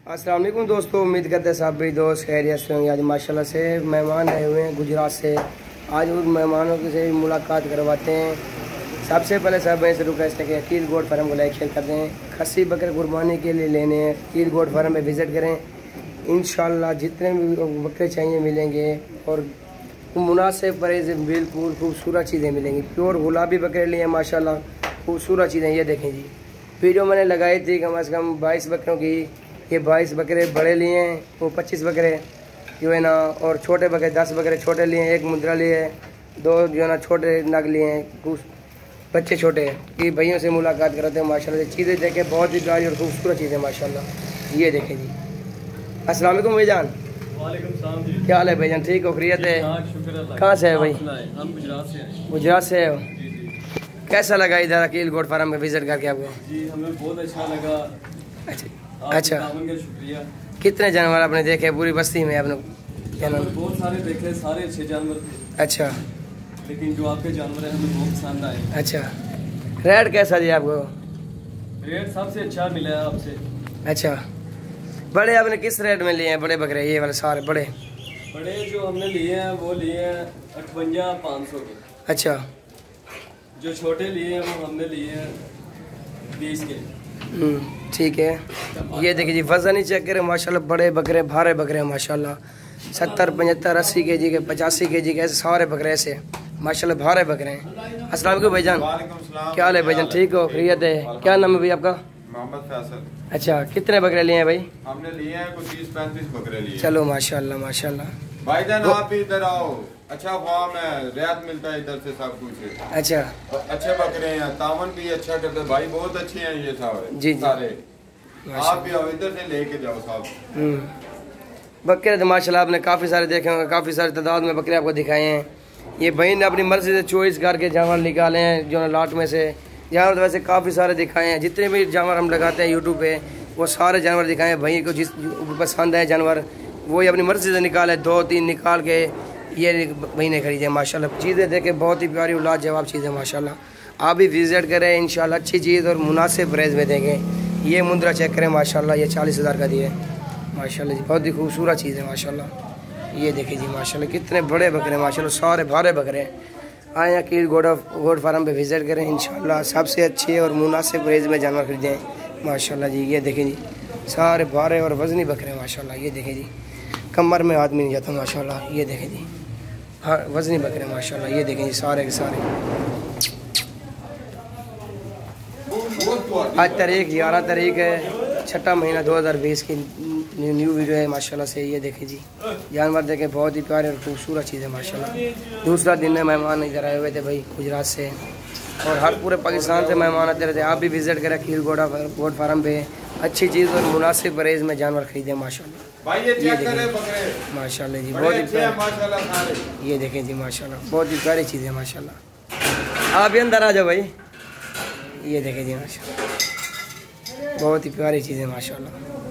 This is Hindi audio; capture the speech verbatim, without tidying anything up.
अस्सलाम वालेकुम दोस्तों, उम्मीद करते हैं सब भी दोस्त खैरियत से होंगे। आज माशाल्लाह से मेहमान आए हुए हैं गुजरात से। आज उन मेहमानों से मुलाकात करवाते हैं। सबसे पहले सब भाई से रिक्वेस्ट है कि कील गोट फार्म को लाइक शेयर कर दें। खस्सी बकरे कुर्बानी के लिए लेने हैं, कील गोट फार्म में विज़िट करें। इंशाल्लाह जितने भी बकरे चाहिए मिलेंगे और मुनासिब प्राइस बिल्कुल खूबसूरत चीज़ें मिलेंगी। प्योर गुलाबी बकरे लिए माशाल्लाह खूबसूरत चीज़ें। ये देखें जी, वीडियो मैंने लगाई थी कम अज़ कम बाईस बकरों की। ये बाईस बकरे बड़े लिए हैं, वो पच्चीस बकरे जो है ना, और छोटे बकरे दस बकरे छोटे लिए हैं, एक मुद्रा लिए है, दो जो है ना छोटे नग लिए हैं, कुछ बच्चे छोटे हैं। कि भाइयों से मुलाकात कराते हैं माशाल्लाह से। चीज़ें देखें बहुत ही प्यारी और खूबसूरत चीज़ें माशाल्लाह। ये देखें जी। अस्सलाम वालेकुम भाईजान। वालेकुम सलाम जी। क्या हाल है भाईजान, ठीक हो, खैरियत है? कहाँ से है भाई? हम गुजरात से हैं। गुजरात से हो? जी जी। कैसा लगा इधर अकील गोट फार्म में विजिट करके आपको? जी हमें बहुत अच्छा लगा। अच्छा अच्छा, का शुक्रिया। कितने जानवर आपने देखे पूरी बस्ती में आपने? जानवर बहुत सारे देखे, सारे अच्छे जानवर थे। अच्छा, लेकिन जो आपके जानवर हैं हमें बहुत पसंद आए। अच्छा, रेट कैसा दिया आपको? रेट सबसे अच्छा मिला है आपसे। अच्छा, बड़े आपने किस रेट में लिए हैं बड़े बकरे? ये वाले सारे बड़े बड़े जो हमने लिए हैं वो लिए हैं अठवंजा पाँच सौ के। अच्छा, जो छोटे लिए हैं वो हमने लिए हैं बीस के। ठीक है। ये देखिए जी, वजन ही चेक करें माशाल्लाह। बड़े बकरे भारे बकरे हैं माशाल्लाह। सत्तर पचहत्तर अस्सी के जी के पचासी के जी के ऐसे सारे बकरे ऐसे माशाल्लाह भारे बकरे हैं। अस्सलाम वालेकुम भाईजान। क्या हाल है भाईजान, ठीक हो, खैरियत है? क्या नाम है भाई आपका? मोहम्मद फैसल। अच्छा, कितने बकरे लिए हैं भाई? हमने लिए हैं कुछ तीस पैंतीस बकरे लिए। चलो माशाल्लाह माशाल्लाह। भाईजान आप भी इधर आओ, अच्छा फार्म है, रियायत मिलता है इधर से सब कुछ। अच्छा, अच्छे बकरे हैं, तावन भी अच्छा करते हैं भाई, बहुत अच्छे हैं ये सारे। जी जी, सारे आप भी आओ इधर से लेके जाओ साहब। बकरे तो माशाल्लाह आपने काफ़ी सारे देखे होंगे, काफ़ी सारे तादाद में बकरे आपको दिखाए हैं। ये भाई ने अपनी मर्जी से चॉइस करके जानवर निकाले हैं जो लाट में से। जानवर तो वैसे काफ़ी सारे दिखाए हैं, जितने भी जानवर हम लगाते हैं यूट्यूब पे वो सारे जानवर दिखाए हैं। भाई को जिस पसंद है जानवर वही अपनी मर्जी से निकाले, दो तीन निकाल के ये भाई ने खरीदे माशाल्लाह। चीज़ें देखे बहुत ही प्यारी लाजवाब चीज़ें माशाल्लाह। आप भी विज़िट करें इंशाल्लाह, अच्छी चीज़ और मुनासिब प्राइस में देंगे। ये मुद्रा चेक करें माशाल्लाह, ये चालीस हज़ार का दिए माशाल्लाह जी, बहुत ही खूबसूरत चीज़ है माशाल्लाह। ये देखिए जी माशाल्लाह कितने बड़े बकरे माशाल्लाह, सारे भारे बकरे हैं। आए अकील गोट गोट फार्म पे विज़िट करें इंशाल्लाह, सबसे अच्छे और मुनासिब प्राइस में जानवर खरीदें माशाल्लाह जी। ये देखें जी, सारे भारे और वज़नी बकरे माशाल्लाह। ये देखें जी, कमर में आदमी नहीं जाता माशाल्लाह। ये देखें जी, हाँ वज़नी बकरे माशाल्लाह। ये देखें जी सारे के सारे। आज तारीख ग्यारह तारीख है, छठा महीना दो हज़ार बीस की न्यू न्यू वीडियो है माशाल्लाह से। ये देखें जी, जानवर देखें बहुत ही प्यारे और खूबसूरत चीज़ है माशाल्लाह। दूसरा दिन है, मेहमान इधर आए हुए थे भाई गुजरात से, और हर पूरे पाकिस्तान से मेहमान आते रहते हैं। आप भी विज़िट करें कील गोटा गोट फार्म पे, अच्छी चीज़ और मुनासिब प्राइस में जानवर खरीदें माशाल्लाह। ये देखें माशाल्लाह जी, बहुत ही प्यारे। ये देखें जी माशाल्लाह, बहुत ही प्यारी चीज़ है माशाल्लाह। आप भी अंदर आ जाओ भाई। ये देखें जी माशाल्लाह, बहुत ही प्यारी चीज़ है माशाल्लाह।